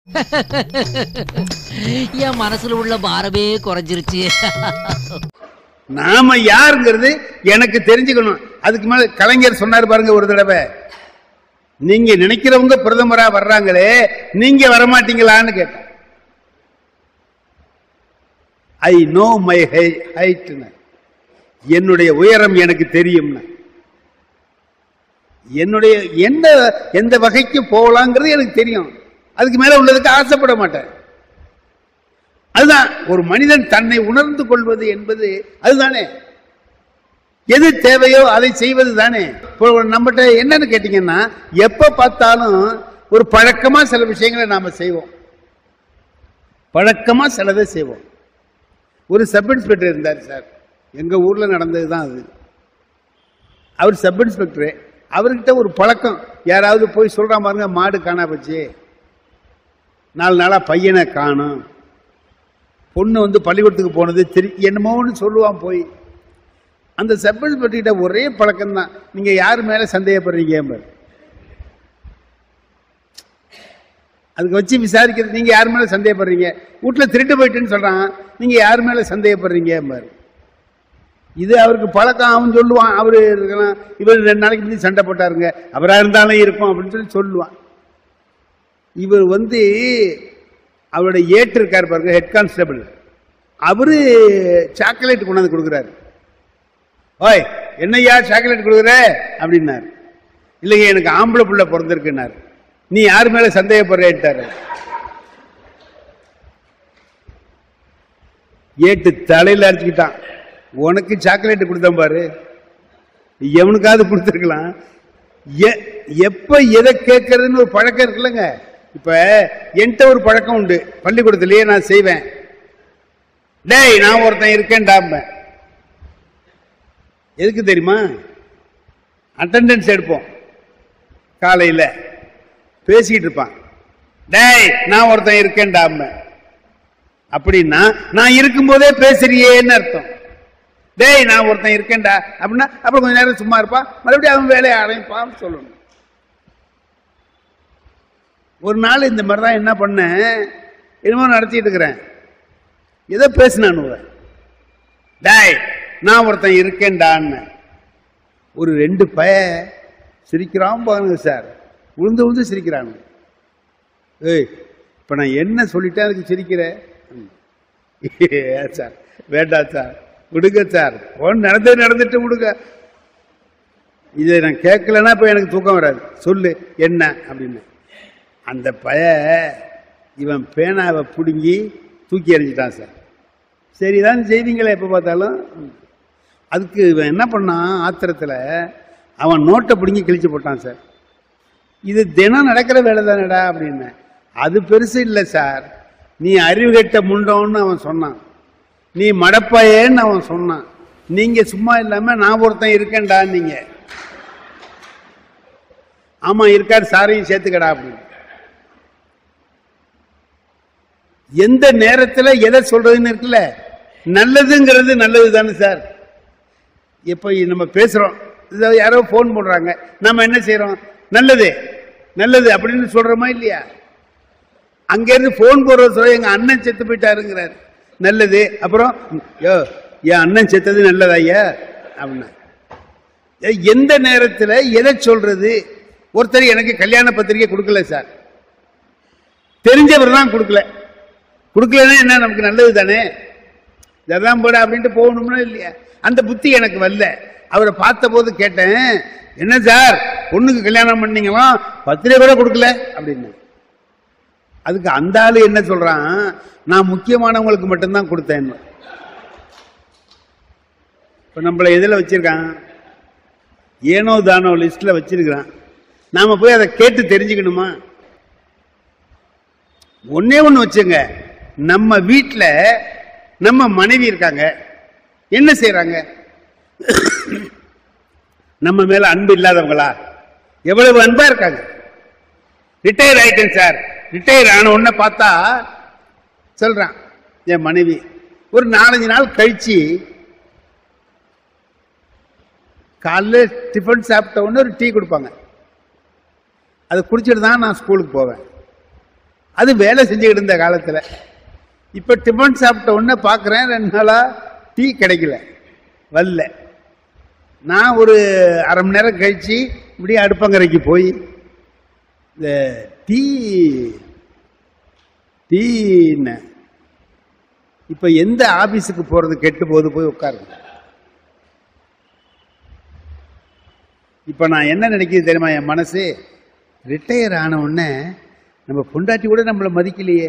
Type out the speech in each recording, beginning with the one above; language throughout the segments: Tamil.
என் மனசுல உள்ள பாரமே குறைஞ்சிருச்சு. நாம யாருங்கிறது எனக்கு தெரிஞ்சுக்கணும். அதுக்கு மேல கலைஞர் சொன்னார் பாருங்க ஒரு தடவை, நீங்க நினைக்கிறவங்க பிரதமரா வர்றாங்களே, நீங்க வரமாட்டீங்களான்னு கேட்டேன். ஐ நோ மை ஹைட், என்னுடைய உயரம் எனக்கு தெரியும், என்னுடைய எந்த வகைக்கு போகலாங்கிறது எனக்கு தெரியும். அதுக்கு மேல உள்ளதுக்கு ஆசைப்பட மாட்டேன். அதுதான் ஒரு மனிதன் தன்னை உணர்ந்து கொள்வது என்பது. அதுதானே எது தேவையோ அதை செய்வது தானே. நம்மகிட்ட என்னன்னு கேட்டீங்கன்னா, எப்ப பார்த்தாலும் ஒரு பழக்கமா சில விஷயங்களை நாம செய்வோம், பழக்கமா சிலதை செய்வோம். ஒரு சப் இன்ஸ்பெக்டர் இருந்தார் சார், எங்க ஊர்ல நடந்ததுதான் அது. அவர் சப் இன்ஸ்பெக்டர், அவர்கிட்ட ஒரு பழக்கம், யாராவது போய் சொல்றான் பாருங்க, மாடு காணா போச்சு, 4 நாளா பையனை காணும், பொண்ணு வந்து பள்ளிக்கூடத்துக்கு போனது என்னமோன்னு சொல்லுவான். போய் அந்த சப் இன்ஸ்பெக்டர்கிட்ட ஒரே பழக்கம் தான், நீங்க யாரு மேல சந்தேகப்படுறீங்க, அதுக்கு வச்சு விசாரிக்கிறது. நீங்க யாரு மேல சந்தேகப்படுறீங்க? வீட்டுல திருட்டு போயிட்டுன்னு சொல்றான், நீங்க யாரு மேல சந்தேகப்படுறீங்க? இது அவருக்கு பழக்கம். அவன் சொல்லுவான், அவரு இருக்கலாம், இவர் 2 நாளைக்கு முன்னாடி சண்டை போட்டாருங்க, அவரா இருந்தாலும் இருக்கும் அப்படின்னு சொல்லி சொல்லுவான். இவர் வந்து அவருடைய ஏட்டு இருக்காரு பாருங்க, ஹெட் கான்ஸ்டபிள், அவரு சாக்லேட் கொண்டாந்து கொடுக்குறாரு. ஓய், என்னையா சாக்லேட் கொடுக்குற அப்படின்னாரு. இல்லைங்க, எனக்கு ஆம்பளை புள்ள பிறந்திருக்குன்னாரு. நீ யாரு மேல சந்தேகப்படுறாரு? ஏட்டு தலையில அடிச்சுக்கிட்டான். உனக்கு சாக்லேட் கொடுத்தேன் பாரு, எவனுக்காவது கொடுத்துருக்கலாம். எப்ப எதை கேட்கறதுன்னு ஒரு பழக்கம் இருக்குல்லங்க. இப்ப என்கிட்ட ஒரு பழக்கம் உண்டு, பள்ளிக்கூடத்திலேயே நான் செய்வேன். டேய், நான் ஒருத்தன் இருக்கேன்டாம. எதுக்கு தெரியுமா? அட்டெண்டன்ஸ் எடுப்போம், காலையில பேசிக்கிட்டு இருப்பான். டேய், நான் ஒருத்தன் இருக்கேன்டாம. அப்படின்னா நான் இருக்கும்போதே பேசுறியேன்னு அர்த்தம். டேய், நான் ஒருத்தன் இருக்கேன்டா அப்படின்னா அப்புறம் கொஞ்ச நேரம் சும்மா இருப்பான், மறுபடியும் அவன் வேலையை ஆரம்பிப்பான்னு சொல்லணும். ஒரு நாள் இந்த மாதிரி தான் என்ன பண்ண, என்னமோ நடத்திட்டு இருக்கிறேன், ஏதோ பேசினான். டேய், நான் ஒருத்தன் இருக்கேன்டான்னு. ஒரு 2 பய சிரிக்கிறான் பாருங்க சார், உழுந்து உழுந்து சிரிக்கிறாங்க. ஏய், இப்ப நான் என்ன சொல்லிட்டேன் அதுக்கு சிரிக்கிற? சார் வேண்டாம் சார், விடுங்க சார், நடந்துட்டு விடுங்க. இதை நான் கேட்கலன்னா இப்ப எனக்கு தூக்கம் வராது, சொல்லு என்ன அப்படின்னு. அந்த பய இவன் பேனாவை பிடுங்கி தூக்கி எறிஞ்சிட்டான் சார். சரிதான் செய்வீங்களே எப்ப பார்த்தாலும். அதுக்கு இவன் என்ன பண்ணான், ஆத்திரத்தில் அவன் நோட்டை பிடுங்கி கிழிச்சு போட்டான் சார். இது தினம் நடக்கிற வேலை தானடா அப்படின்னு. அது பெருசு இல்லை சார், நீ அறிவு கெட்ட முண்டோன்னு அவன் சொன்னான், நீ மடப்பையேன்னு அவன் சொன்னான். நீங்க சும்மா இல்லாம நான் ஒருத்தன் இருக்கேன்டா நீங்க. ஆமா இருக்காரு, சாரையும் சேர்த்துக்கடா அப்படின்னு. எந்த நேரத்தில் எதை சொல்றதுன்னு இருக்குல்ல, நல்லதுங்கிறது நல்லது தானே சார். எப்ப நம்ம பேசுறோம், யாரோ போன் போடுறாங்க, நம்ம என்ன செய்யறோம், நல்லது நல்லது அப்படின்னு சொல்றோமா இல்லையா? அங்க இருந்து போன் போடுற சொல்ல எங்க அண்ணன் செத்து போயிட்டாருங்கிறாரு, நல்லது. அப்புறம் என் அண்ணன் செத்தது நல்லதா ஐயா அப்படின்னா. எந்த நேரத்தில் எதை சொல்றது? ஒருத்தர் எனக்கு கல்யாண பத்திரிகை கொடுக்கல சார், தெரிஞ்சவர் தான் கொடுக்கலன்னா என்ன, நமக்கு நல்லது தானே, இதெல்லாம் போட அப்படின்ட்டு போகணும்னா இல்லையா? அந்த புத்தி எனக்கு வரல. அவரை பார்த்த போது கேட்டேன், என்ன சார் பொண்ணுக்கு கல்யாணம் பண்ணீங்களாம், பத்திரிகை கூட கொடுக்கல அப்படின்னு. அதுக்கு அந்த ஆளு என்ன சொல்றான், நான் முக்கியமானவங்களுக்கு மட்டும்தான் கொடுத்தேன். இப்ப நம்மள எதில் வச்சிருக்கான், ஏனோ தானோ லிஸ்ட்ல வச்சிருக்கிறான். நாம போய் அதை கேட்டு தெரிஞ்சுக்கணுமா? ஒன்னே ஒண்ணு வச்சுங்க, நம்ம வீட்டில் நம்ம மனைவி இருக்காங்க, என்ன செய்யறாங்க? நம்ம மேல அன்பு இல்லாதவங்களா? எவ்வளவு அன்பா இருக்காங்க. ரிட்டையர் ஆயிட்டேன் சார், ரிட்டையர் ஆன உடனே பார்த்தா சொல்றான் என் மனைவி, ஒரு 4-5 நாள் கழிச்சு காலைல டிஃபன் சாப்பிட்ட உடனே ஒரு டீ கொடுப்பாங்க, அதை குடிச்சிட்டு தான் நான் ஸ்கூலுக்கு போவேன். அது வேலை செஞ்சுக்கிட்டு இருந்த காலத்தில். இப்போ டிஃபன் சாப்பிட்ட உடனே பார்க்குறேன் 2 நாளாக டீ கிடைக்கல, வரல. நான் ஒரு அரை மணி நேரம் கழித்து இப்படியே அடுப்பங்கரைக்கு போய் இந்த டீன்னு இப்போ எந்த ஆஃபீஸுக்கு போகிறது கெட்டு போது போய் உட்காருங்க. இப்போ நான் என்ன நினைக்கிது தெரியுமா, என் மனசு ரிட்டையர் ஆன உடனே நம்ம பொண்டாட்டி கூட நம்மளை மதிக்கலையே,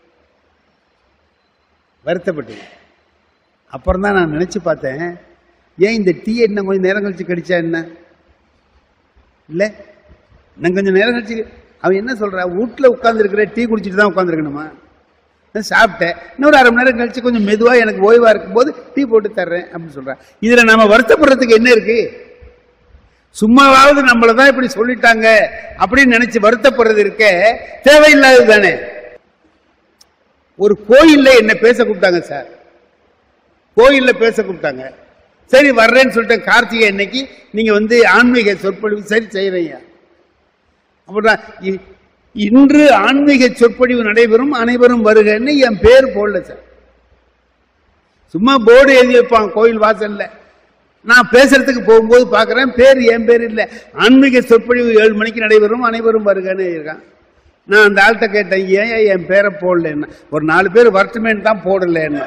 வருத்தப்பட்டு. அப்புறம் தான் நான் நினச்சி பார்த்தேன், ஏன் இந்த டீயை இன்னும் கொஞ்சம் நேரம் கழிச்சு கடிச்சா என்ன இல்லை, இன்னும் கொஞ்சம் நேரம் கழிச்சு. அவன் என்ன சொல்கிறா, வீட்டில் உட்காந்துருக்கிற டீ குடிச்சிட்டு தான் உட்காந்துருக்கணுமா, சாப்பிட்டேன், இன்னொரு அரை மணி நேரம் கழிச்சு கொஞ்சம் மெதுவாக எனக்கு ஓய்வாக இருக்கும்போது டீ போட்டு தர்றேன் அப்படின்னு சொல்கிறான். இதில் நம்ம வருத்தப்படுறதுக்கு என்ன இருக்குது? சும்மாவாவது நம்மளை தான் இப்படி சொல்லிட்டாங்க அப்படின்னு நினைச்சு வருத்தப்படுறது இருக்க தேவையில்லாதது தானே. ஒரு கோயில்ல என்ன பேச கூப்பிட்டாங்க சார், கோயில்ல பேச கூப்பிட்டாங்க, சரி வர்றேன்னு சொல்லிட்டேன். கார்த்திகை அன்னைக்கு நீங்க ஆன்மீக சொற்பொழிவு சரி செய்யறீங்க. அப்படிதான் இன்று ஆன்மீக சொற்பொழிவு நடைபெறும், அனைவரும் வருகன்னு என் பேர் போடல சார். சும்மா போர்டு எழுதி வைப்பான் கோயில் வாசல்ல. நான் பேசுறதுக்கு போகும்போது பார்க்குறேன் பேர் என் பேர் இல்லை, ஆன்மீக சொற்பொழிவு 7 மணிக்கு நடைபெறும், அனைவரும் வருகன்னு இருக்கான். நான் அந்த ஆள்கிட்ட கேட்டேன், ஏன் என் பேரை போடலன்னு. ஒரு 4 பேர் வரட்டுமேன்னு தான் போடலன்னு.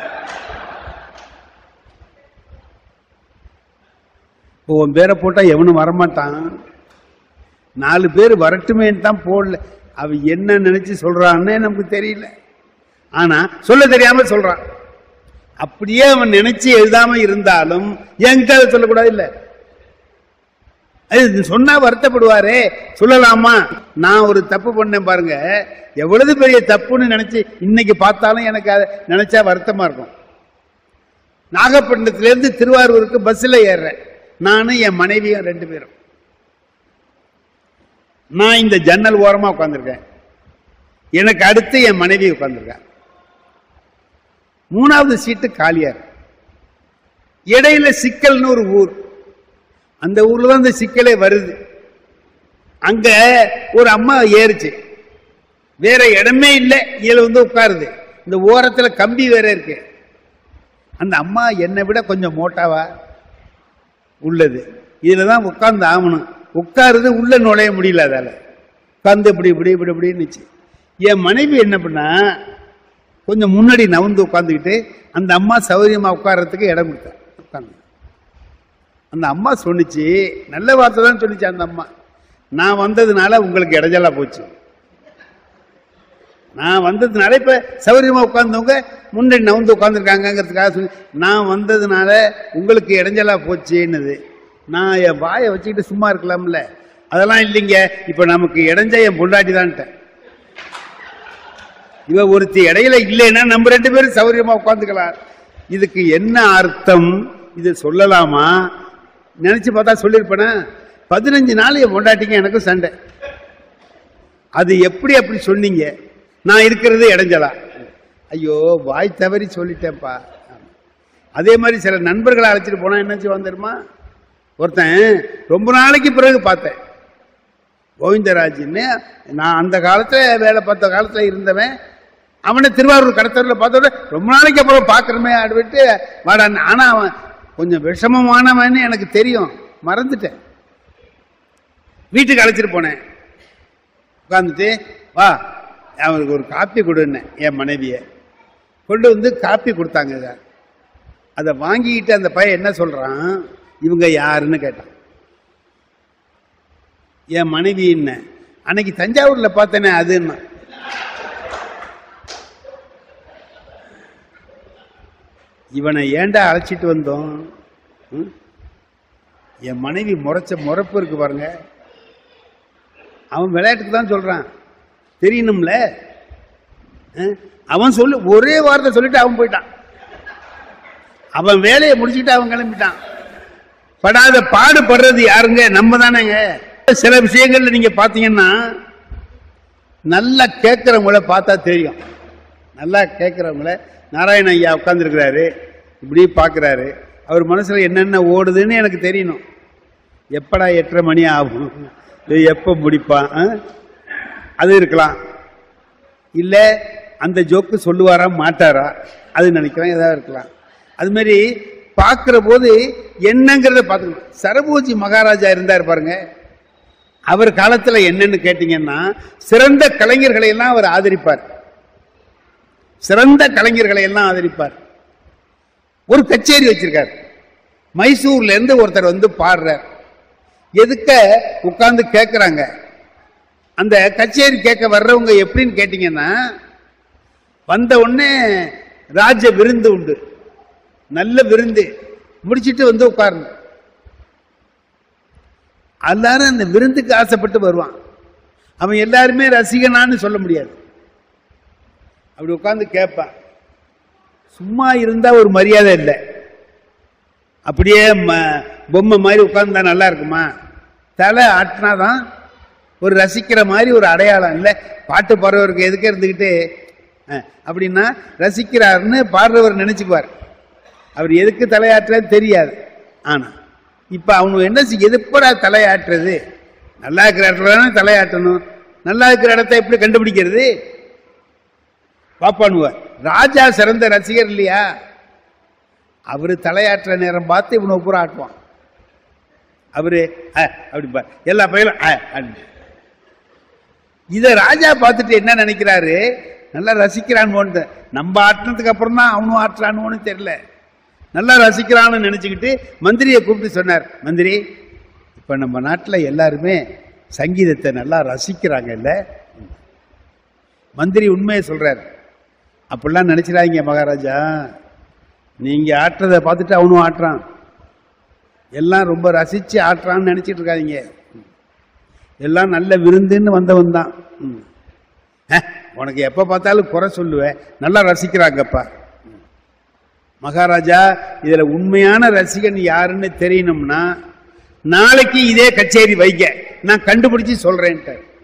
இப்போ உன் பேரை போட்டால் எவனும் வரமாட்டான், 4 பேர் வரட்டுமேன்னு தான் போடல. அவ என்ன நினைச்சு சொல்றான்னு நமக்கு தெரியல, ஆனா சொல்ல தெரியாம சொல்றான். அப்படியே அவன் நினைச்சு எழுதாம இருந்தாலும் என்கிட்ட அதை சொல்லக்கூடாது. இல்ல அது சொன்னா வருத்தப்படுவாரே, சொல்லலாமா? நான் ஒரு தப்பு பண்ணேன் பாருங்க, எவ்வளவு பெரிய தப்புன்னு நினைச்சு இன்னைக்கு பார்த்தாலும் எனக்கு அதை நினைச்சா வருத்தமா இருக்கும். நாகப்பட்டினத்திலிருந்து திருவாரூருக்கு பஸ்ல ஏறுறேன், நானும் என் மனைவியும் 2 பேரும். நான் இந்த ஜன்னல் ஓரமா உட்காந்துருக்கேன், எனக்கு அடுத்து என் மனைவி உட்காந்துருக்கேன். 3வது சீட்டு காலியார். இடையில சிக்கல்னு ஒரு ஊர், அந்த ஊர்ல தான் இந்த சிக்கலே வருது. அங்க ஒரு அம்மா ஏறுச்சு, வேற இடமே இல்லை, இதுல உட்காருது. இந்த ஓரத்துல கம்பி வேற இருக்கு. அந்த அம்மா என்னை விட கொஞ்சம் மோட்டாவா உள்ளது, இதுலதான் உட்கார்ந்து ஆகணும். உட்காருது, உள்ள நுழைய முடியல, அதால உட்கார்ந்து இப்படி இப்படி இப்படி இப்படின்னுச்சு. என் மனைவி என்ன பண்ணா, கொஞ்சம் முன்னாடி நவுந்து உட்காந்துக்கிட்டு அந்த அம்மா சௌகரியமா உட்கார்றதுக்கு இடம் கொடுத்தா. உட்காந்து அந்த அம்மா சொன்னிச்சு, நல்ல வார்த்தை தான் சொன்னிச்சு அந்த அம்மா, நான் வந்ததுனால உங்களுக்கு இடைஞ்சலா போச்சு, நான் வந்ததுனால இப்ப சௌகரியமா உட்கார்ந்தவங்க முன்னாடி நவுந்து உட்காந்துருக்காங்கிறதுக்காக சொல்லி, நான் வந்ததுனால உங்களுக்கு இடைஞ்சலா போச்சுன்னுது. நான் என் வாயை வச்சுக்கிட்டு சும்மா இருக்கலாம்ல, அதெல்லாம் இல்லைங்க, இப்ப நமக்கு இடைஞ்ச என் பொண்டாட்டி தான்ட்டேன். இவ ஒருத்தி இடையில இல்லைன்னா நம்ம 2 பேரும் சௌகரியமா உட்காந்துக்கலாம். இதுக்கு என்ன அர்த்தம், இது சொல்லலாமா? நினைச்சு பார்த்தா சொல்லிருப்பேனா? 15 நாள் என் பொண்டாட்டிக்கு எனக்கும் சண்டை. அது எப்படி அப்படி சொன்னீங்க, நான் இருக்கிறது இடைஞ்சலா? ஐயோ வாய் தவறி சொல்லிட்டேன்ப்பா. அதே மாதிரி சில நண்பர்களை அழைச்சிட்டு போனா என்ன செய்வான் தெரியுமா? ஒருத்தன் ரொம்ப நாளைக்கு பிறகு பார்த்தேன், கோவிந்தராஜ்னு, நான் அந்த காலத்துல வேலை பார்த்த காலத்துல இருந்தவன். அவனை திருவாரூர் கடத்தூர்ல பார்த்தோட ரொம்ப நாளைக்கு அப்புறம் பார்க்கறமே அப்படின்ட்டு வாடான். ஆனா அவன் கொஞ்சம் விஷமமானவன்னு எனக்கு தெரியும், மறந்துட்டேன். வீட்டுக்கு அழைச்சிட்டு போனேன், உட்காந்துட்டு வா அவனுக்கு ஒரு காப்பி கொடுன்னேன். என் மனைவியை கொண்டு காப்பி கொடுத்தாங்க. அதை வாங்கிக்கிட்டு அந்த பையன் என்ன சொல்றான், இவங்க யாருன்னு கேட்டான். என் மனைவி என்ன, அன்னைக்கு தஞ்சாவூர்ல பார்த்தேனே அதுன்னா. இவனை ஏண்டா அழைச்சிட்டு வந்தோம்? என் மனைவி முறைப்பு இருக்கு பாருங்க. அவன் விளையாட்டுக்கு தான் சொல்றான், தெரியணும்ல. அவன் சொல்லு ஒரே வார்த்தை சொல்லிட்டு அவன் போயிட்டான். அவன் வேலையை முடிச்சுட்டு அவன் கிளம்பிட்டான். படாத பாடுபடுறது யாருங்க? நம்ம தானேங்க. சில விஷயங்கள்ல நீங்க பாத்தீங்கன்னா நல்லா கேட்கிறவங்கள பார்த்தா தெரியும். நல்லா கேட்கிறவங்கள, நாராயண ஐயா உட்கார்ந்துருக்கிறாரு, இப்படி பார்க்குறாரு, அவர் மனசில் என்னென்ன ஓடுதுன்னு எனக்கு தெரியணும். எப்படா 8:30 மணி ஆகும், எப்போ முடிப்பான், அது இருக்கலாம். இல்ல அந்த ஜோக்கு சொல்லுவாரா மாட்டாரா அது நினைக்கிறேன், ஏதாவது இருக்கலாம். அது மாதிரி பார்க்கிற போது என்னங்கிறத பார்த்துக்கணும். சரபோஜி மகாராஜா இருந்தார் பாருங்க, அவர் காலத்துல என்னன்னு கேட்டீங்கன்னா சிறந்த கலைஞர்களை எல்லாம் அவர் ஆதரிப்பார். சிறந்த கலைஞர்களை எல்லாம் ஆதரிப்பார். ஒரு கச்சேரி வச்சிருக்கார். மைசூர்ல இருந்து ஒருத்தர் வந்து பாடுறார். எதுக்க உட்கார்ந்து கேட்கிறாங்க. அந்த கச்சேரி கேட்க வர்றவங்க எப்படின்னு கேட்டீங்கன்னா, வந்த உடனே ராஜ விருந்து உண்டு, நல்ல விருந்து முடிச்சிட்டு வந்து உட்காரணும். எல்லாரும் அந்த விருந்துக்கு ஆசைப்பட்டு வருவான். அவன் எல்லாருமே ரசிகனான்னு சொல்ல முடியாது. அப்படி உட்கார்ந்து கேட்பான். சும்மா இருந்தா ஒரு மரியாதை இல்லை. அப்படியே பொம்மை மாதிரி உட்கார்ந்தா நல்லா இருக்குமா? தலை ஆட்டினாதான் ஒரு ரசிக்கிற மாதிரி ஒரு அடையாளம். இல்லை பாட்டு பாடுறவருக்கு எதுக்கு இருந்துக்கிட்டு அப்படின்னா ரசிக்கிறாருன்னு பாடுறவர் நினைச்சுக்குவார். அவர் எதுக்கு தலையாற்றுறது தெரியாது. ஆனா இப்ப அவனு என்ன எதுப்படா தலையாட்டுறது? நல்லா இருக்கிற இடத்துல தானே தலையாட்டணும். நல்லா இருக்கிற இடத்த எப்படி கண்டுபிடிக்கிறது? பாப்பானுவார். ராஜா சிறந்த ரசிகர் இல்லையா? அவரு தலையாற்ற நேரம் பார்த்து இவனை பூரா ஆட்டுவான். அவரு அப்படி எல்லா பயிலும் இத ராஜா பார்த்துட்டு என்ன நினைக்கிறாரு? நல்லா ரசிக்கிறான்னு. நம்ம ஆட்டினதுக்கு அப்புறம் தான் அவனும் ஆட்டுறான்னு தெரியல. நல்லா ரசிக்கிறான்னு நினைச்சுக்கிட்டு மந்திரியை கூப்பிட்டு சொன்னார், மந்திரி இப்ப நம்ம நாட்டில் எல்லாருமே சங்கீதத்தை நல்லா ரசிக்கிறாங்க இல்ல? மந்திரி உண்மையை சொல்றாரு. அப்படிலாம் நினைச்சிடாதீங்க மகாராஜா, நீங்க ஆட்டுறதை பார்த்துட்டு அவனும் ஆட்டுறான், எல்லாம் ரொம்ப ரசிச்சு ஆட்டுறான்னு நினைச்சிட்டு இருக்காதீங்க. எல்லாம் நல்ல விருந்துன்னு வந்தவன் தான். உனக்கு எப்ப பார்த்தாலும் குறை சொல்லுவேன், நல்லா ரசிக்கிறாங்கப்பா. மகாராஜா இதுல உண்மையான ரசிகன் யாருன்னு தெரியணும்னா நாளைக்கு இதே கச்சேரி வைக்க நான் கண்டுபிடிச்சு சொல்றேன்.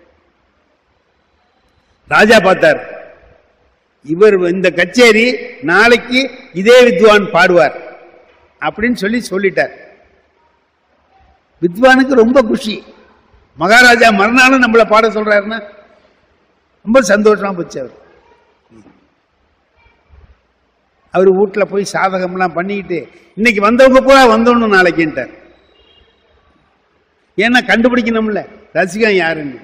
ராஜா பார்த்தார், இவர் இந்த கச்சேரி நாளைக்கு இதே வித்வான் பாடுவார் அப்படின்னு சொல்லிட்டார். வித்வானுக்கு ரொம்ப குஷி. மகாராஜா மறுநாளும் நம்மளை பாட சொல்றாருன்னா ரொம்ப சந்தோஷமா போச்சு. அவர் வீட்டில் போய் சாதகம்லாம் பண்ணிக்கிட்டு இன்னைக்கு வந்தவங்க பூரா வந்தோன்னு நாளைக்குன்ட்டார். ஏன்னா கண்டுபிடிக்கணும்ல ரசிகன் யாருன்னு.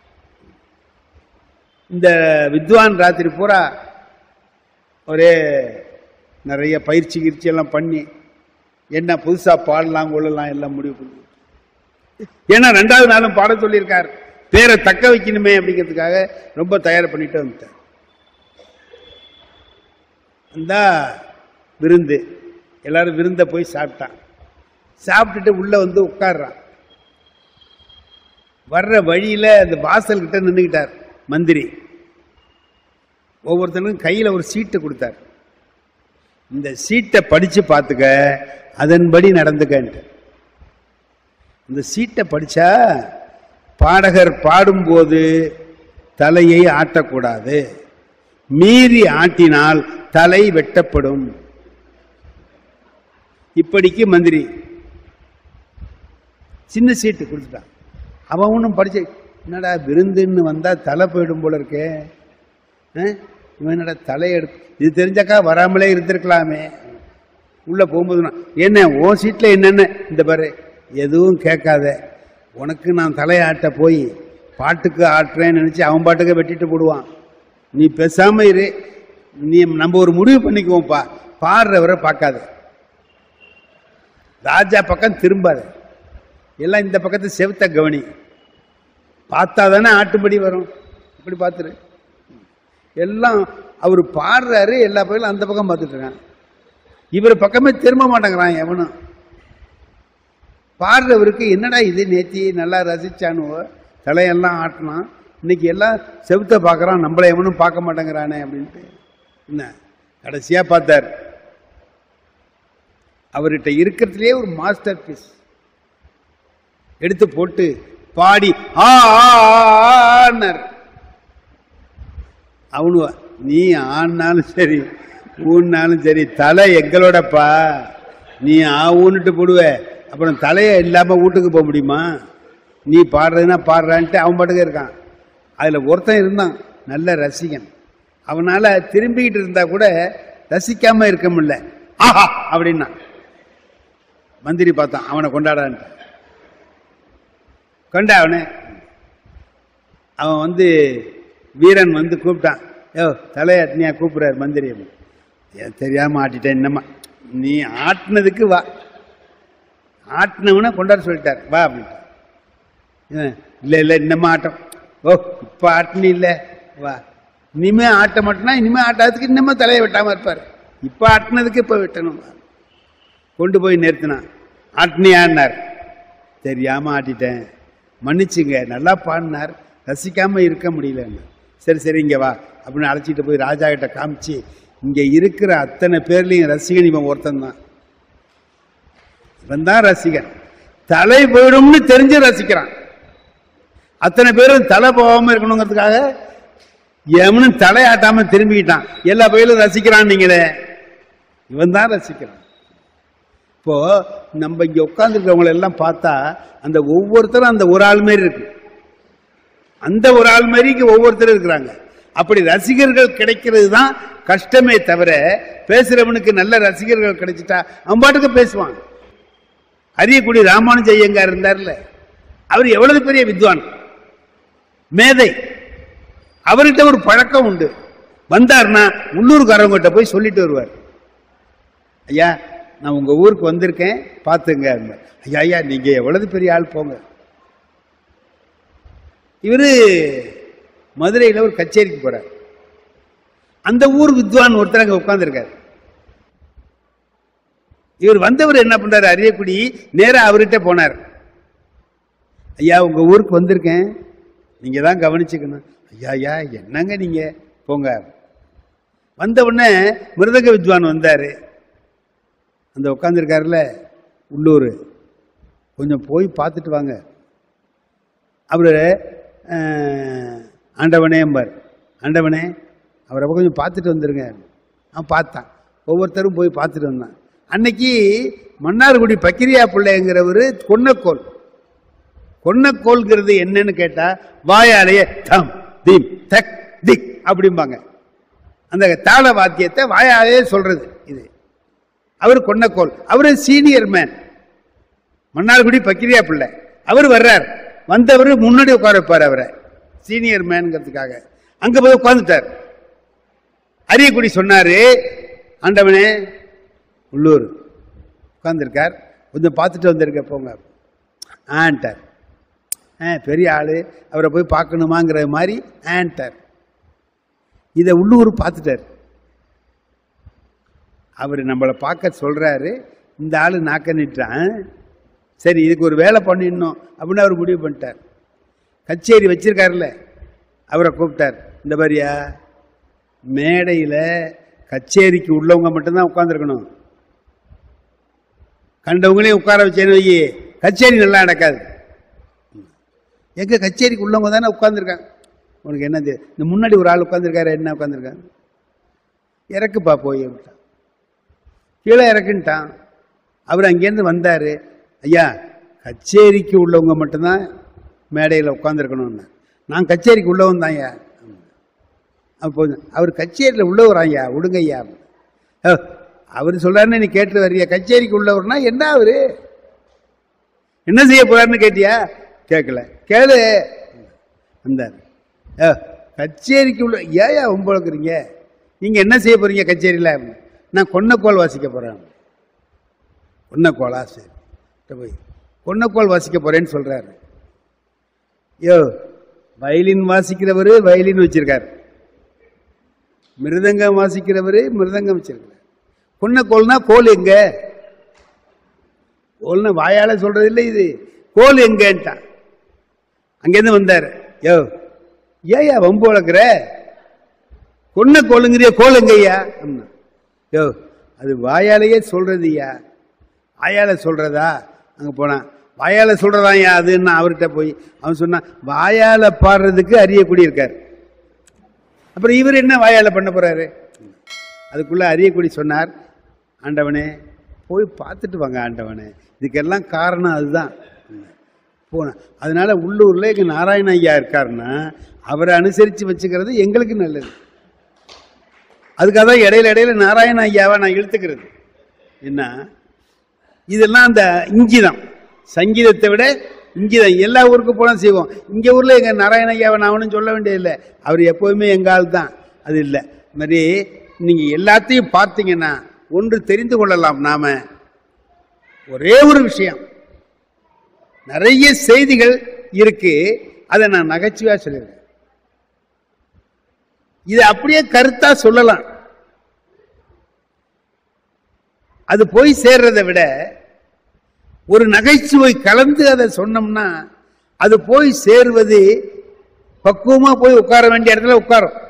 இந்த வித்வான் ராத்திரி பூரா ஒரே நிறைய பயிற்சி கிரிச்சி எல்லாம் பண்ணி என்ன புதுசா பாடலாம் கொள்ளலாம் எல்லாம் முடிவு பண்ணி, ஏன்னா 2வது நாளும் பாட சொல்லியிருக்கார், பேரை தக்க வைக்கணுமே அப்படிங்கிறதுக்காக ரொம்ப தயார் பண்ணிட்டு வந்துட்டார். அந்த விருந்து எல்லாரும் விருந்த போய் சாப்பிட்டான். சாப்பிட்டுட்டு உள்ள வந்து உட்கார்றான். வர்ற வழியில அந்த வாசல் கிட்ட நின்றுக்கிட்டார் மந்திரி. ஒவ்வொருத்தனுக்கும் கையில ஒரு சீட்டு கொடுத்தார். இந்த சீட்டை படிச்சு பார்த்துக்க, அதன்படி நடந்துக்க. இந்த சீட்டை படிச்சா பாடகர் பாடும்போது தலையை ஆட்டக்கூடாது, மீறி ஆட்டினால் தலை வெட்டப்படும். இப்படிக்கு மந்திரி சின்ன சீட்டு கொடுத்துட்டான். அவன் ஒன்றும் படிச்ச, என்னடா விருந்துன்னு வந்தா தலை போயிடும் போல இருக்கே, இவன் என்னடா தலையை எடுத்து, இது தெரிஞ்சாக்கா வராமலே இருந்திருக்கலாமே. உள்ள போகும்போது என்ன உன் சீட்டில் என்னென்ன இந்த பாரு, எதுவும் கேட்காத, உனக்கு நான் தலையாட்ட போய் பாட்டுக்கு ஆட்டுறேன்னு நினைச்சு அவன் பாட்டுக்கு வெட்டிட்டு போடுவான். நீ பேசாம இரு, நீ நம்ம ஒரு முடிவு பண்ணிக்குவோம்ப்பா, பாடுறவரை பார்க்காத, ராஜா பக்கம் திரும்பாத, எல்லாம் இந்த பக்கத்து செவுத்த கவனி, பார்த்தா தானே ஆட்டுப்படி வரும். இப்படி பார்த்துரு. எல்லாம் அவர் பாடுறாரு, எல்லா பக்கம் அந்த பக்கம் பார்த்துட்டு இருக்கான். இவர் பக்கமே திரும்ப மாட்டேங்கிறான் எவனும். பாடுறவருக்கு என்னடா இது, நேத்தி நல்லா ரசிச்சானுவோ, தலையெல்லாம் ஆட்டினான், இன்னைக்கு எல்லாம் செவுத்த பார்க்கறான், நம்மளை எவனும் பார்க்க மாட்டேங்கிறானே அப்படின்ட்டு. என்ன கடைசியா பார்த்தார், அவர்கிட்ட இருக்கிறதுலே ஒரு மாஸ்டர் பீஸ் எடுத்து போட்டு பாடி ஆனார். அவனு நீ ஆனாலும் சரி ஊன்னாலும் சரி தலை எங்களோடப்பா, நீ ஊன்னுட்டு போடுவ, அப்புறம் தலையை இல்லாம வீட்டுக்கு போக முடியுமா? நீ பாடுறதுன்னா பாடுறான்ட்டு அவன் பாட்டுக்கு இருக்கான். அதுல ஒருத்தன் இருந்தான், நல்ல ரசிகன். அவனால திரும்பிக்கிட்டு இருந்தா கூட ரசிக்காம இருக்க முடியல. ஆஹா அப்படின்னா மந்திரி பார்த்தான், அவனை கொண்டாடான். கொண்டா அவன் வீரன் கூப்பிட்டான். யோ தலையாட்டினியா கூப்பிடுறாரு மந்திரி. தெரியாம ஆட்டிட்டேன், என்னம்மா நீ ஆட்டினதுக்கு வா, ஆட்டினவனை கொண்டாட சொல்லிட்டார் வா அப்படின்ட்டு. இல்லை இல்லை இன்னமா ஆட்டம். ஓ இப்போ ஆட்டினி இல்லை வா, இனிமே ஆட்ட மாட்டேன்னா இனிமே ஆட்டாததுக்கு இன்னமா தலையை வெட்டாம இருப்பார். இப்போ ஆட்டினதுக்கு இப்போ வெட்டணும். கொண்டு போய் நிறுத்தினான். ஆட்டினியான்னார். தெரியாம ஆட்டிட்டேன், மன்னிச்சுங்க, நல்லா பாடினார், ரசிக்காம இருக்க முடியலன்னு. சரி சரி இங்க வா அப்படின்னு அழைச்சிட்டு போய் ராஜா கிட்ட காமிச்சு, இங்க இருக்கிற அத்தனை பேர்லையும் ரசிகன் இவன் ஒருத்தன் தான். இவன் தான் ரசிகன். தலை போயிடும்னு தெரிஞ்சு ரசிக்கிறான். அத்தனை பேரும் தலை போகாம இருக்கணுங்கிறதுக்காக எவனும் தலையாட்டாம திரும்பிக்கிட்டான். எல்லா பயிலும் ரசிக்கிறான். நீங்களே இவன் தான் ரசிக்கிறான். இப்போ நம்ம இங்க உட்கார்ந்துருக்கவங்களை எல்லாம் பார்த்தா அந்த ஒவ்வொருத்தரும் அந்த ஒரு ஆள் மாதிரி இருக்கு. அந்த ஒரு ஆள் மாதிரி இங்க ஒவ்வொருத்தரும் இருக்கிறாங்க. அப்படி ரசிகர்கள் கிடைக்கிறது தான் கஷ்டமே தவிர, பேசுறவனுக்கு நல்ல ரசிகர்கள் கிடைச்சிட்டா அவன் பாட்டுக்கு பேசுவான். அரியக்குடி ராமானுஜ ஐயங்கார் இருந்தார்ல, அவர் எவ்வளவு பெரிய வித்வான், மேதை. அவர்கிட்ட ஒரு பழக்கம் உண்டு. வந்தார்னா உள்ளூர்காரவங்கிட்ட போய் சொல்லிட்டு வருவார். ஐயா நான் உங்க ஊருக்கு வந்திருக்கேன் பார்த்துங்க. ஐயா ஐயா நீங்க எவ்வளவு பெரிய ஆள் போங்க. இவரு மதுரையில் ஒரு கச்சேரிக்கு போறார். அந்த ஊர் வித்வான் ஒருத்தர் அங்க உட்கார்ந்துருக்காரு. இவர் வந்தவர் என்ன பண்றாரு, அரியக்குடி நேரா அவர்கிட்ட போனார். ஐயா உங்க ஊருக்கு வந்திருக்கேன், நீங்க தான் கவனிச்சுக்கணும். ஐயா ஐயா என்னங்க நீங்க போங்க. வந்த உடனே மிருதங்க வித்வான் வந்தாரு. அந்த உட்காந்துருக்காருல உள்ளூர், கொஞ்சம் போய் பார்த்துட்டு வாங்க. அவரு ஆண்டவனே எம்பார், ஆண்டவனே அவரை கொஞ்சம் பார்த்துட்டு வந்துருங்க. அவன் பார்த்தான். ஒவ்வொருத்தரும் போய் பார்த்துட்டு வந்தான். அன்னைக்கு மன்னார்குடி பக்கிரியா பிள்ளைங்கிறவர் கொன்னக்கோல். கொன்னக்கோல்ங்கிறது என்னன்னு கேட்டா வாயாலேயே தம் தீம் தக் திக் அப்படிம்பாங்க. அந்த தாள வாத்தியத்தை வாயாலேயே சொல்றது இது. அவர் கொன்னக்கோல். அவரு சீனியர் மேன், மன்னார்குடி பக்கிரியா பிள்ளை. அவர் வர்றார். வந்தவர் முன்னாடி உட்கார வைப்பார் அவரை, சீனியர் மேன்ங்கிறதுக்காக. அங்க போய் உட்கார்ந்துட்டார். அரியக்குடி சொன்னாரு, ஆண்டவனே உள்ளூர் உட்கார்ந்துருக்கார், கொஞ்சம் பார்த்துட்டு வந்திருக்க போங்க ஆன்ட்டார். பெரிய ஆளு, அவரை போய் பார்க்கணுமாங்கிற மாதிரி ஆன்ட்டார். இதை உள்ளூர் பார்த்துட்டார். அவர் நம்மளை பார்க்க சொல்றாரு. இந்த ஆளு நாக்க நிட்டான். சரி இதுக்கு ஒரு வேலை பண்ணிடணும் அப்படின்னு அவர் முடிவு பண்ணிட்டார். கச்சேரி வச்சிருக்காருல்ல, அவரை கூப்பிட்டார். இந்த மாதிரியா மேடையில் கச்சேரிக்கு உள்ளவங்க மட்டும்தான் உட்காந்துருக்கணும். கண்டவங்களையும் உட்கார வச்சேன்னு வை, கச்சேரி நல்லா நடக்காது. எங்க கச்சேரிக்கு உள்ளவங்க தானே உட்காந்துருக்காங்க. உனக்கு என்னது, இந்த முன்னாடி ஒரு ஆள் உட்காந்துருக்காரு, என்ன உட்காந்துருக்காங்க, இறக்குப்பா போய் விட்டான். கீழே இறக்குன்ட்டான். அவர் அங்கேருந்து வந்தார். ஐயா கச்சேரிக்கு உள்ளவங்க மட்டும்தான் மேடையில் உட்காந்துருக்கணும்னு. நான் கச்சேரிக்கு உள்ளவன் தான் ஐயா. அப்போ அவர் கச்சேரியில் உள்ளவராய்யா, விடுங்க ஐயா. அவர் சொல்றாருன்னு நீ கேட்டு வர்றியா? கச்சேரிக்கு உள்ளவர்னா என்ன, அவரு என்ன செய்ய போறாருன்னு கேட்டியா? கேட்கல, கேளு. வந்தார். கச்சேரிக்கு உள்ள ஏயா உங்களுக்குறீங்க, நீங்க என்ன செய்ய போறீங்க கச்சேரியில்? நான் கொன்னக்கோல் வாசிக்க போறேன். கொன்னக்கோலா? சரி போய் கொன்னக்கோல் வாசிக்க போறேன்னு சொல்றாரு. யோ வயலின் வாசிக்கிறவரு வயலின் வச்சிருக்காரு, மிருதங்கம் வாசிக்கிறவரு மிருதங்கம் வச்சிருக்காரு. கொன்னக்கோல்னா கோல் எங்க? கோல்னா வாயால சொல்றது இல்லை, இது கோல் எங்கன்ட்டான். அங்கேருந்து வந்தார். யோ ஏயா வம்பு வளர்க்குற, கொன்னக்கோளுங்கிறிய, கோல் எங்கய்யா? யோ அது வாயாலேயே சொல்றதுயா. வாயால சொல்றதா? அங்க போனான். வாயால சொல்றதாயா அதுன்னா அவர்கிட்ட போய் அவன் சொன்னான், வாயால பாடுறதுக்கு அரியக்குடி இருக்கார். அப்புறம் இவர் என்ன வாயால பண்ண போறாரு? அதுக்குள்ள அரியக்குடி சொன்னார், ஆண்டவனே போய் பார்த்துட்டு வாங்க ஆண்டவனே, இதுக்கெல்லாம் காரணம் அதுதான் போன. அதனால உள்ளூர்ல எங்க நாராயண ஐயா இருக்காருன்னா அவரை அனுசரித்து வச்சுக்கிறது எங்களுக்கு நல்லது. அதுக்காக தான் இடையில நாராயண ஐயாவை நான் இழுத்துக்கிறது. என்ன இதெல்லாம் அந்த இங்கிதம், சங்கீதத்தை விட இங்கிதம். எல்லா ஊருக்கு போனால் செய்வோம். இங்கே ஊரில் எங்கள் நாராயண ஐயாவை நான் ஒன்றும் சொல்ல வேண்டியதில்லை, அவர் எப்போவுமே எங்கள் ஆள் தான். அது இல்லை. இது மாதிரி நீங்கள் எல்லாத்தையும் பார்த்தீங்கன்னா ஒன்று தெரிந்து கொள்ளலாம். நாம் ஒரே ஒரு விஷயம், நிறைய செய்திகள் இருக்கு, அதை நான் நகைச்சுவையாக சொல்லிடுறேன். இதை அப்படியே கருத்தா சொல்லலாம். அது போய் சேர்றதை விட ஒரு நகைச்சுவை கலந்து அதை சொன்னோம்னா அது போய் சேருவது பக்குவமா போய் உட்கார வேண்டிய இடத்துல உட்காரும்.